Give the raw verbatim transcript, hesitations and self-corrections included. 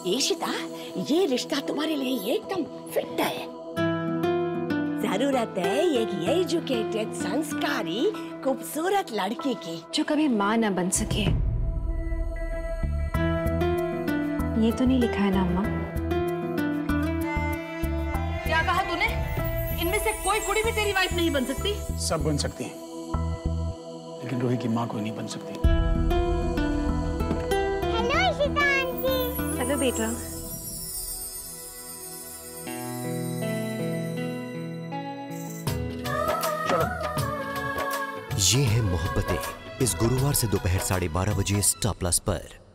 ईशिता, ये रिश्ता तुम्हारे लिए एकदम फिट है। जरूरत है एक एजुकेटेड, संस्कारी, खूबसूरत लड़की की जो कभी माँ न बन सके। ये तो नहीं लिखा है ना अम्मा? क्या कहा तूने? इनमें से कोई कुड़ी भी तेरी वाइफ नहीं बन सकती? सब बन सकती हैं, लेकिन रूही की माँ कोई नहीं बन सकती। हेलो ईशिता आंटी। हेलो बेटा। चलो। ये है मोहब्बतें, इस गुरुवार से दोपहर साढ़े बारह बजे स्टार प्लस पर।